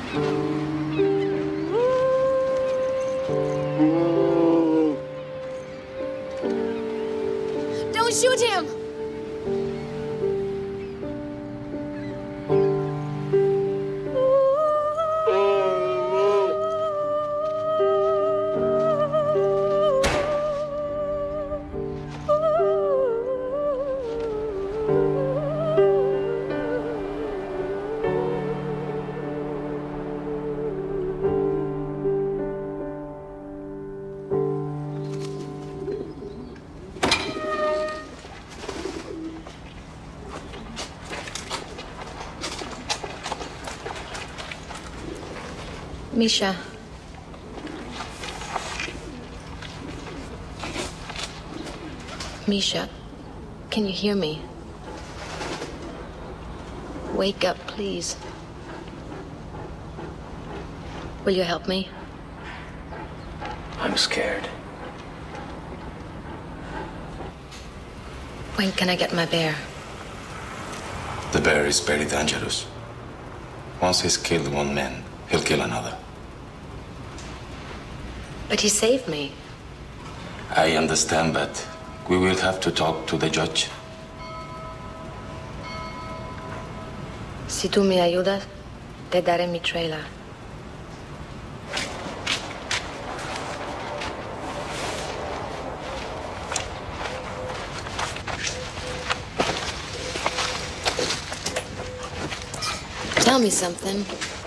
Don't shoot him! Misha. Misha, can you hear me? Wake up, please. Will you help me? I'm scared. When can I get my bear? The bear is very dangerous. Once he's killed one man, he'll kill another. But he saved me. I understand, but we will have to talk to the judge. Si tú me ayudas, te daré mi trailer. Tell me something.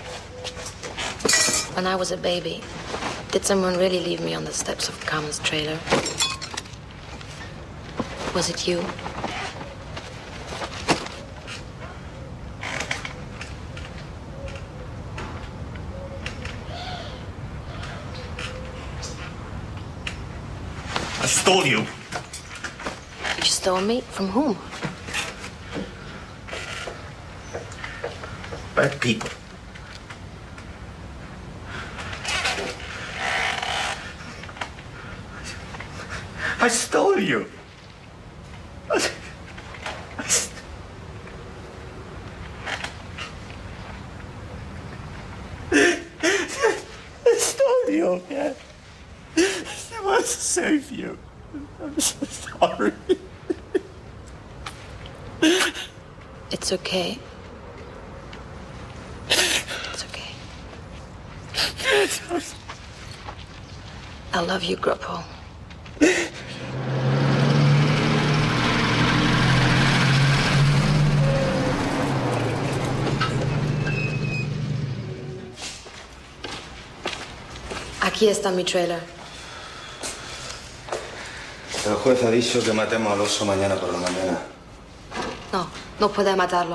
When I was a baby, did someone really leave me on the steps of Carmen's trailer? Was it you? I stole you. You stole me? From whom? Bad people. I stole you. I stole you, yeah. I want to save you. I'm so sorry. It's okay. It's okay. I love you, Grupo. Aquí está mi trailer. El juez ha dicho que matemos al oso mañana por la mañana. No, no puede matarlo.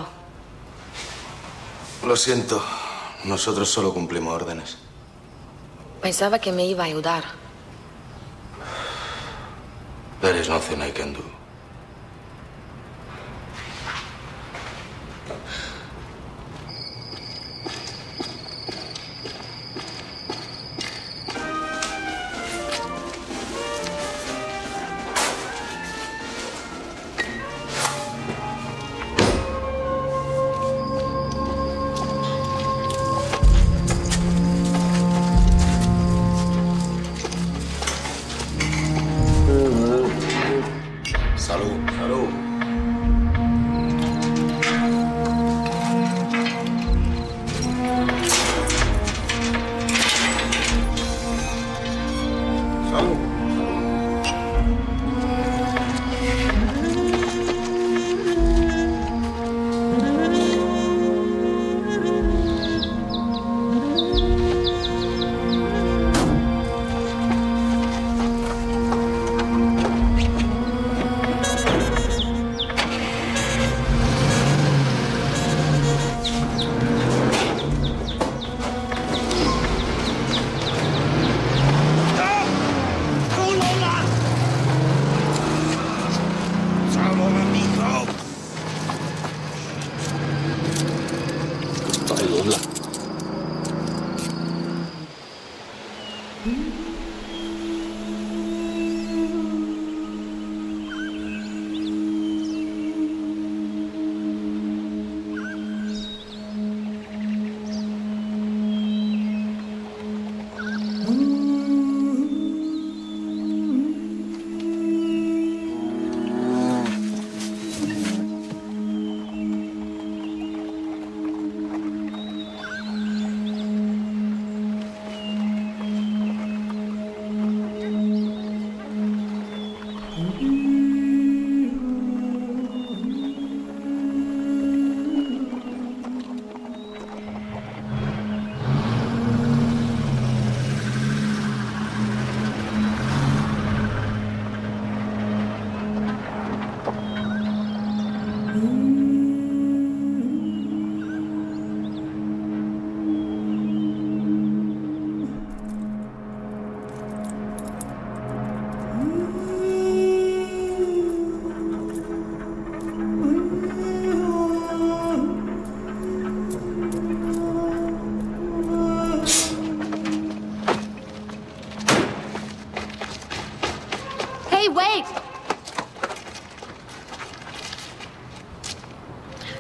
Lo siento, nosotros solo cumplimos órdenes. Pensaba que me iba a ayudar. There is nothing I can do.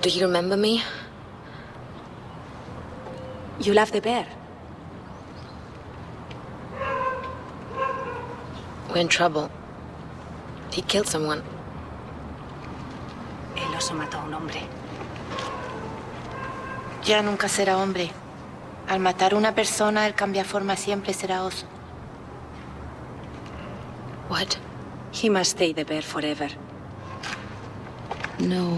Do you remember me? You love the bear. We're in trouble. He killed someone. El oso mató a un hombre. Ya nunca será hombre. Al matar a una persona, el cambiaforma siempre será oso. What? He must stay the bear forever. No.